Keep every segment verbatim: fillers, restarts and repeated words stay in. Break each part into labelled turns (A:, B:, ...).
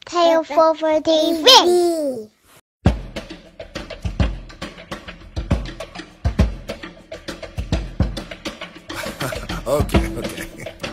A: Tail for T V.
B: Okay, okay.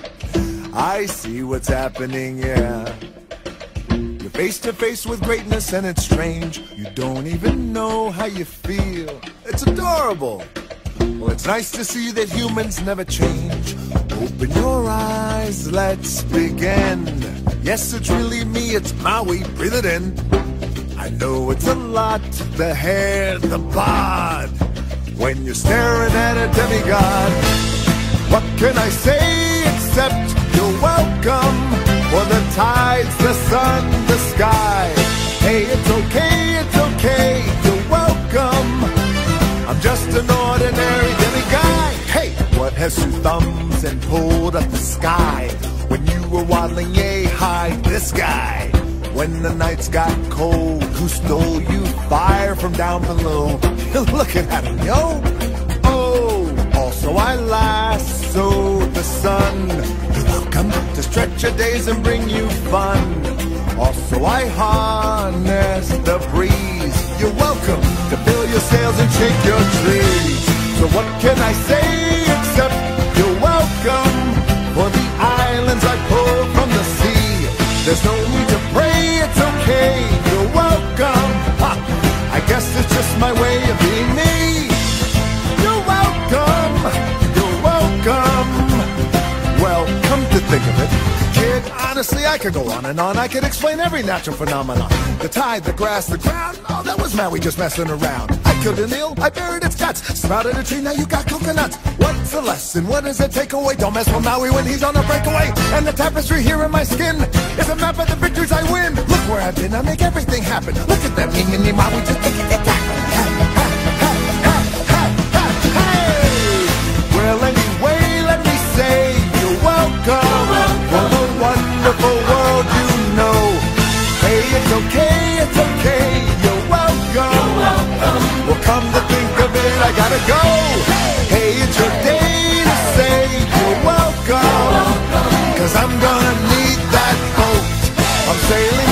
B: I see what's happening, yeah. You're face to face with greatness and it's strange. You don't even know how you feel. It's adorable. Well, it's nice to see that humans never change. Open your eyes, let's begin. Yes, it's really me, it's Maui, breathe it in. I know it's a lot, the hair, the bod. When you're staring at a demigod, what can I say except you're welcome? For the tides, the sun, the sky. Hey, it's okay, it's okay, you're welcome. I'm just an ordinary demiguy. Hey, what has two thumbs and pulled up the sky? When you were waddling yay high, this guy. When the nights got cold, who stole you fire from down below? You're looking at him, yo. Oh, also I lassoed the sun. You're welcome to stretch your days and bring you fun. Also I harness the breeze. You're welcome to fill your sails and shake your trees. So what can I say except you're welcome? For the islands I pull from the sea. There's no need to pray, it's okay, you're welcome. Ha, I guess it's just my way of being me. You're welcome, you're welcome. Well, come to think of it, kid, honestly I could go on and on. I could explain every natural phenomenon. The tide, the grass, the ground. Oh, that was Maui just messing around. I killed an eel, I buried its guts. Sprouted a tree, now you got coconuts. What's the lesson? What does it take away? Don't mess with Maui when he's on a breakaway. And the tapestry here in my skin is a map of the victories I win. Look where I've been, I make everything happen. Look at that me and me Maui just taking it back. Well, anyway, let me say you're welcome. For the wonderful world you know. Hey, it's okay, it's okay, you're welcome. Well, come to think of it, I gotta go. Hey, it's your day to say you're welcome. Cause I'm gonna need that boat. I'm sailing